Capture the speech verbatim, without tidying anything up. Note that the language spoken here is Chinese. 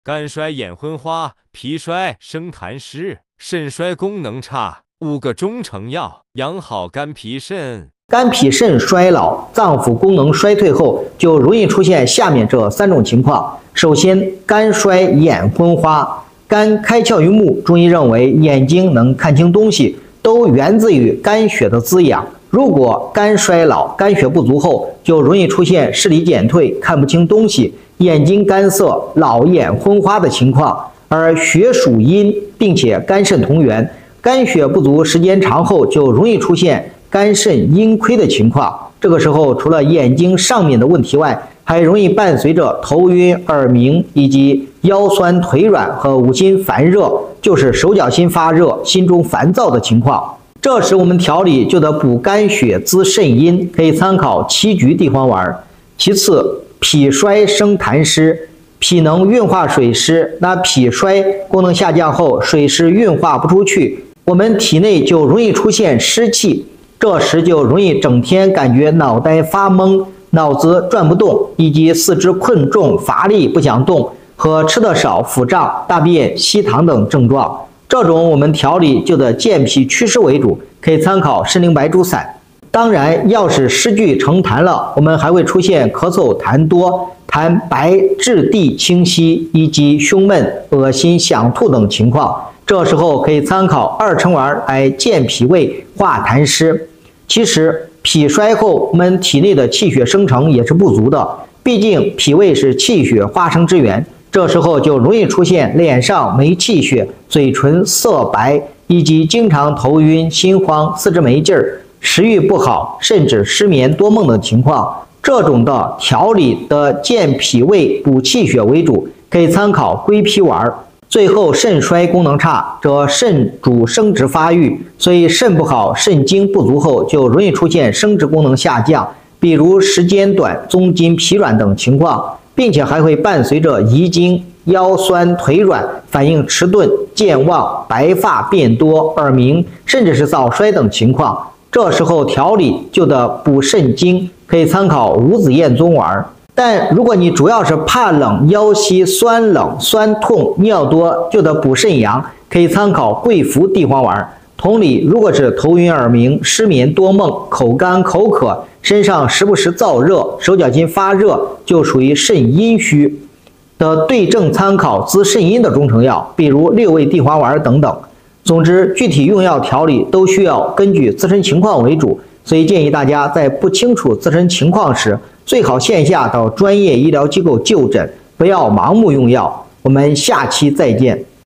肝衰眼昏花，脾衰生痰湿，肾衰功能差，五个中成药养好肝脾肾。 肝脾肾衰老、脏腑功能衰退后，就容易出现下面这三种情况。首先，肝衰眼昏花。肝开窍于目，中医认为眼睛能看清东西，都源自于肝血的滋养。如果肝衰老、肝血不足后，就容易出现视力减退、看不清东西、眼睛干涩、老眼昏花的情况。而血属阴，并且肝肾同源，肝血不足时间长后，就容易出现肝肾阴亏的情况。这个时候，除了眼睛上面的问题外，还容易伴随着头晕、耳鸣，以及腰酸腿软和五心烦热，就是手脚心发热、心中烦躁的情况。这时我们调理就得补肝血、滋肾阴，可以参考七菊地黄丸。其次，脾衰生痰湿，脾能运化水湿，那脾衰功能下降后，水湿运化不出去，我们体内就容易出现湿气，这时就容易整天感觉脑袋发懵、脑子转不动，以及四肢困重、乏力不想动，和吃得少、腹胀、大便稀溏等症状。这种我们调理就得健脾祛湿为主，可以参考参苓白术散。当然，要是湿聚成痰了，我们还会出现咳嗽痰多、痰白质地清晰，以及胸闷、恶心、想吐等情况。这时候可以参考二陈丸来健脾胃、化痰湿。其实脾衰后，我们体内的气血生成也是不足的，毕竟脾胃是气血化生之源。这时候就容易出现脸上没气血、嘴唇色白，以及经常头晕、心慌、四肢没劲儿、食欲不好，甚至失眠多梦等情况。这种的调理的健脾胃、补气血为主，可以参考归脾丸。最后，肾衰功能差，则肾主生殖发育，所以肾不好、肾精不足后，就容易出现生殖功能下降，比如时间短、宗筋疲软等情况，并且还会伴随着遗精、腰酸腿软、反应迟钝、健忘、白发变多、耳鸣，甚至是早衰等情况。这时候调理就得补肾精，可以参考五子燕宗丸。但如果你主要是怕冷、腰膝酸冷、酸痛、尿多，就得补肾阳，可以参考桂附地黄丸。同理，如果是头晕耳鸣、失眠多梦、口干口渴、身上时不时燥热、手脚心发热，就属于肾阴虚的对症参考滋肾阴的中成药，比如六味地黄丸等等。总之，具体用药调理都需要根据自身情况为主，所以建议大家在不清楚自身情况时，最好线下到专业医疗机构就诊，不要盲目用药。我们下期再见。